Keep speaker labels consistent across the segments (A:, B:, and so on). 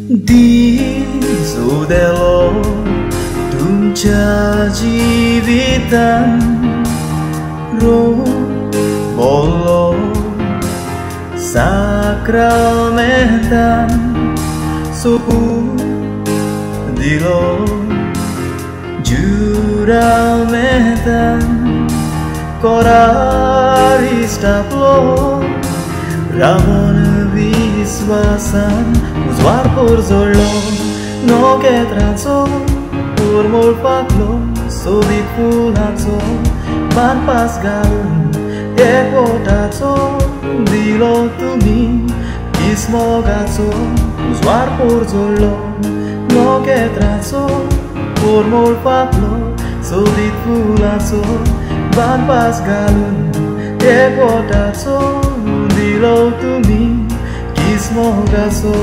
A: Dis Udelho तुमच्या जीवितान बोलो sacramentan suku dilo juramentan koraristaplo ramon viswasan uzwar por zolo no que trazo por molpaklo sobit pulazo man pasgalun ekotazo dilo tumi kismogazo uzwar por zolo no que trazo por molpaklo sobit pulazo man pasgalun ekotazo dilo tumi kismogazo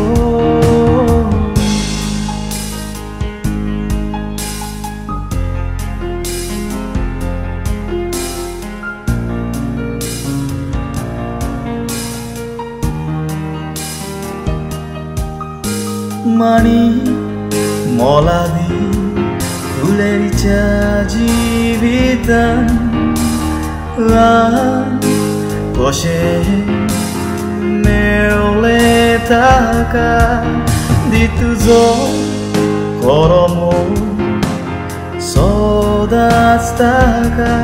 A: Mani moladi ulericha jivitan la koshe meoletaka dituzo koromo sodastaka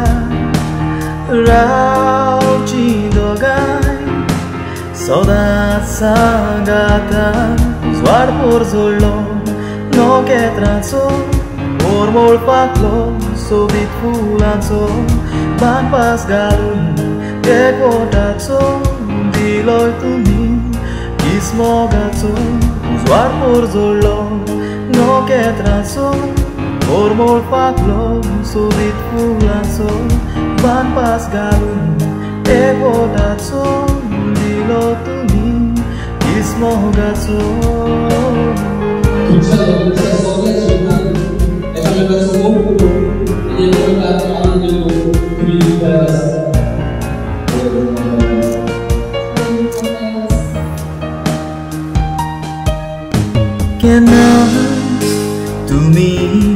A: rauchidogai sodat sagatan Uzwar por zolo, no que trazo por molpaklo, sobit pulanzo ban pasgalun, que kotazo dilo tumi kismogazo Uzwar por zolo, no que trazo por molpaklo, sobit pulanzo ban pasgalun, que kotazo dilo tumi kismogazo Kenas tumi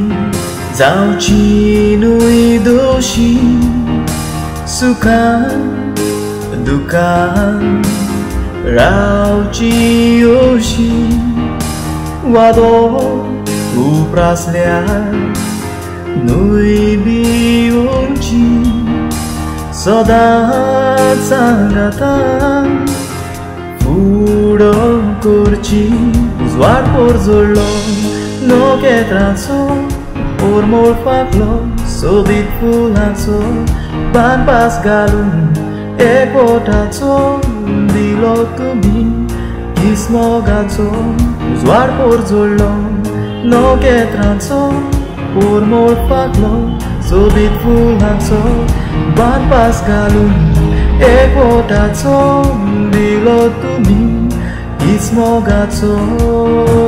A: zauchi nui doshi sukan dukan rauchi yoshi wado uprasliar nui biunchi sodat sangatan fudo curci uzwar por zolo no que trazo por molpaklo sobit pulanzo ban pasgalun ekotazo dilo tumi kismogazo uzwar por zolo no que trazo por molpaklo sobit pulanzo ban pasgalun ekotazo dilo tumi kismogazo